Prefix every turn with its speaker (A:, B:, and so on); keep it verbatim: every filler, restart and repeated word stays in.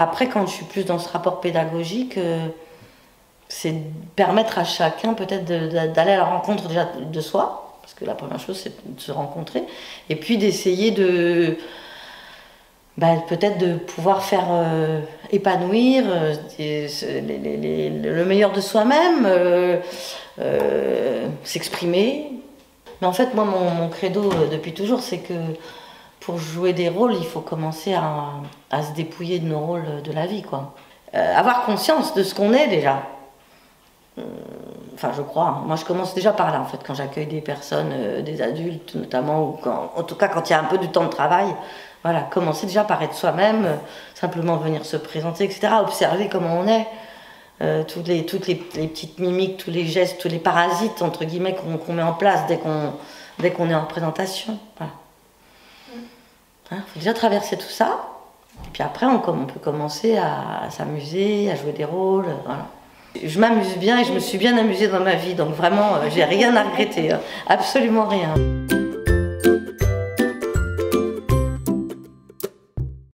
A: Après, quand je suis plus dans ce rapport pédagogique, euh, c'est permettre à chacun peut-être d'aller à la rencontre déjà de soi, parce que la première chose c'est de se rencontrer, et puis d'essayer de bah, peut-être de pouvoir faire euh, épanouir euh, les, les, les, le meilleur de soi-même, euh, euh, s'exprimer. Mais en fait, moi, mon, mon credo euh, depuis toujours, c'est que pour jouer des rôles, il faut commencer à, à se dépouiller de nos rôles de la vie, quoi. Euh, avoir conscience de ce qu'on est déjà. Euh, enfin, je crois. Hein. Moi, je commence déjà par là, en fait, quand j'accueille des personnes, euh, des adultes notamment, ou quand, en tout cas quand il y a un peu de temps de travail. Voilà, commencer déjà par être soi-même, euh, simplement venir se présenter, et cetera. Observer comment on est. Euh, toutes les, toutes les, les petites mimiques, tous les gestes, tous les parasites, entre guillemets, qu'on qu'on met en place dès qu'on dès qu'on est en présentation. Voilà. Il hein, faut déjà traverser tout ça, et puis après on, on peut commencer à, à s'amuser, à jouer des rôles, voilà. Je m'amuse bien et je me suis bien amusée dans ma vie, donc vraiment, euh, j'ai rien à regretter, hein, absolument rien.